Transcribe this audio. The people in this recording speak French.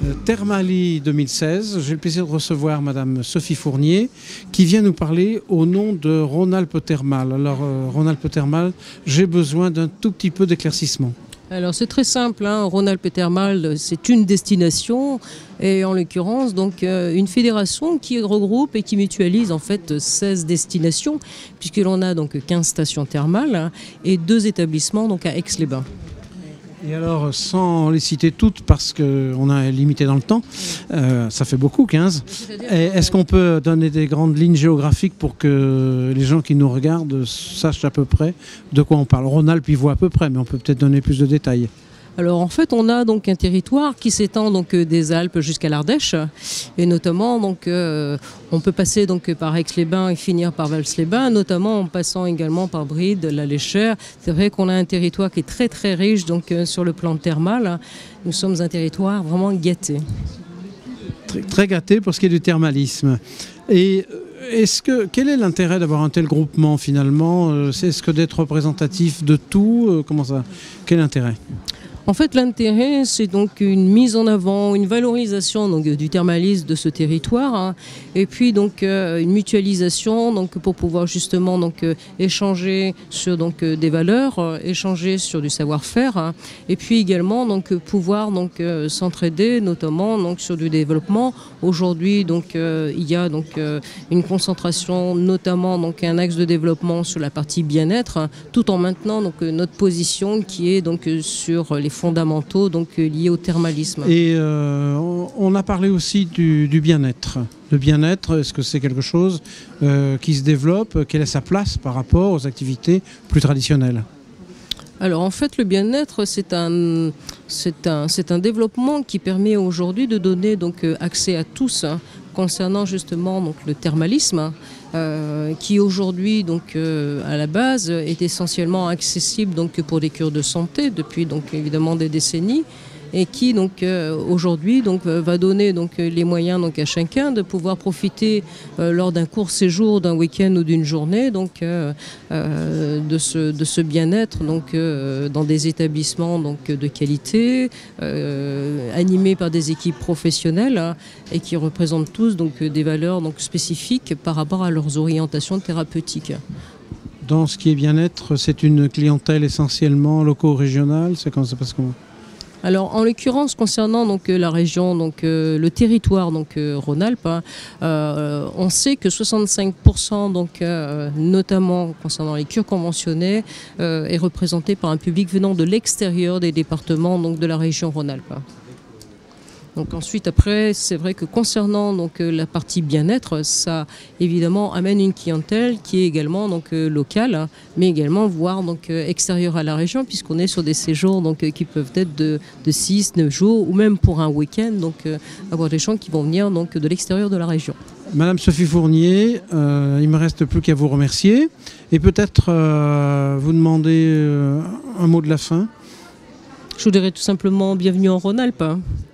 Thermalie 2016. J'ai le plaisir de recevoir Madame Sophie Fournier qui vient nous parler au nom de Rhône-Alpes Thermal. Alors Rhône-Alpes Thermal, j'ai besoin d'un tout petit peu d'éclaircissement. Alors c'est très simple, hein. Rhône-Alpes Thermal, c'est une destination et en l'occurrence donc une fédération qui regroupe et qui mutualise en fait 16 destinations puisque l'on a donc 15 stations thermales, hein, et 2 établissements donc à Aix-les-Bains. Et alors, sans les citer toutes, parce qu'on a limité dans le temps, ça fait beaucoup, 15. Est-ce qu'on peut donner des grandes lignes géographiques pour que les gens qui nous regardent sachent à peu près de quoi on parle? Rhône-Alpes, ils voient à peu près, mais on peut peut-être donner plus de détails. Alors en fait, on a donc un territoire qui s'étend donc des Alpes jusqu'à l'Ardèche, et notamment donc on peut passer donc par Aix-les-Bains et finir par Vals-les-Bains, notamment en passant également par Brides, la Léchère. C'est vrai qu'on a un territoire qui est très très riche donc sur le plan thermal. Nous sommes un territoire vraiment gâté. Très, très gâté pour ce qui est du thermalisme. Et quel est l'intérêt d'avoir un tel groupement finalement? Est-ce que d'être représentatif de tout? Comment ça? Quel intérêt? En fait, l'intérêt, c'est donc une mise en avant, une valorisation donc, du thermalisme de ce territoire, hein, et puis donc une mutualisation donc, pour pouvoir justement donc, échanger sur donc, des valeurs, échanger sur du savoir-faire, hein, et puis également donc, pouvoir donc, s'entraider, notamment donc, sur du développement. Aujourd'hui, donc, il y a donc, une concentration, notamment donc, un axe de développement sur la partie bien-être, hein, tout en maintenant donc, notre position qui est donc, sur les fondamentaux donc, liés au thermalisme. Et on a parlé aussi du bien-être. Le bien-être, est-ce que c'est quelque chose qui se développe? Quelle est sa place par rapport aux activités plus traditionnelles? Alors en fait, le bien-être, c'est un développement qui permet aujourd'hui de donner donc, accès à tous, hein, concernant justement donc, le thermalisme, qui aujourd'hui donc à la base est essentiellement accessible donc pour des cures de santé depuis donc évidemment des décennies, et qui donc aujourd'hui donc va donner donc les moyens donc à chacun de pouvoir profiter lors d'un court séjour, d'un week-end ou d'une journée donc de ce bien-être donc dans des établissements donc de qualité, animés par des équipes professionnelles, hein, et qui représentent tous donc des valeurs donc spécifiques par rapport à leurs orientations thérapeutiques. Dans ce qui est bien-être, c'est une clientèle essentiellement loco-régionale, c'est comment ça passe comment? Alors, en l'occurrence, concernant donc, la région, donc, le territoire donc, Rhône-Alpes, hein, on sait que 65%, donc, notamment concernant les cures conventionnées, est représenté par un public venant de l'extérieur des départements donc, de la région Rhône-Alpes. Donc ensuite, après, c'est vrai que concernant donc, la partie bien-être, ça évidemment amène une clientèle qui est également donc, locale, hein, mais également voire donc, extérieure à la région, puisqu'on est sur des séjours donc, qui peuvent être de 6, 9 jours, ou même pour un week-end, donc avoir des gens qui vont venir donc, de l'extérieur de la région. Madame Sophie Fournier, il ne me reste plus qu'à vous remercier et peut-être vous demander un mot de la fin. Je vous dirais tout simplement bienvenue en Rhône-Alpes.